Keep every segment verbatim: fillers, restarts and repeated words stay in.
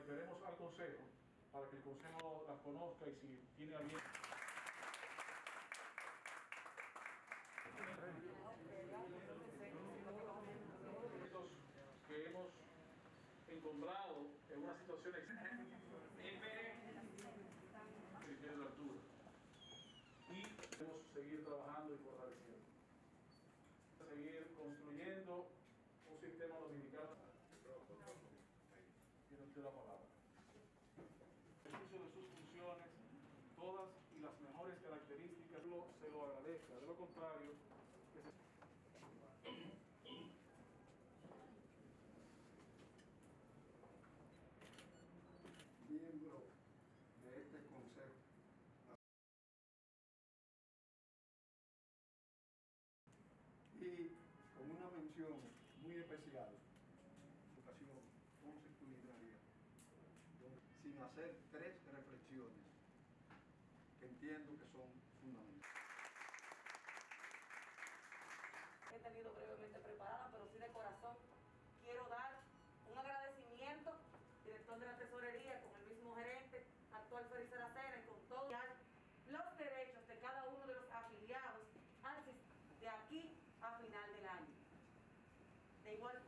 someteremos al Consejo para que el Consejo las conozca y si tiene a bien. Que hemos encontrado en una situación extrema de la altura y debemos seguir trabajando y fortaleciendo, seguir construyendo un sistema dominicano. Tiene usted la palabra. El ejercicio de sus funciones, todas y las mejores características, lo, se lo agradezca. De lo contrario, que se... miembro de este consejo. Y con una mención muy especial, educación constitucional, sin hacer tres reflexiones que entiendo que son fundamentales. He tenido brevemente preparada, pero sí de corazón quiero dar un agradecimiento, director de la tesorería, con el mismo gerente, actual Félix Aracena, y con todos los derechos de cada uno de los afiliados al sistema de aquí a final del año. De igual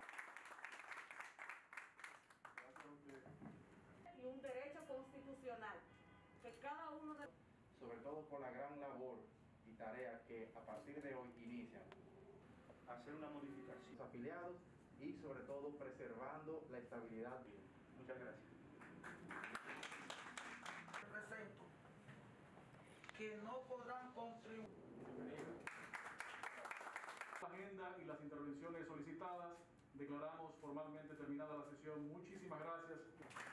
y un derecho constitucional que cada uno de... sobre todo por la gran labor y tarea que a partir de hoy inician, hacer una modificación a los afiliados y sobre todo preservando la estabilidad. Muchas gracias. Represento que no podrán contribuir. La agenda y las intervenciones solicitadas, declaramos formalmente terminada la sesión. Muchísimas gracias.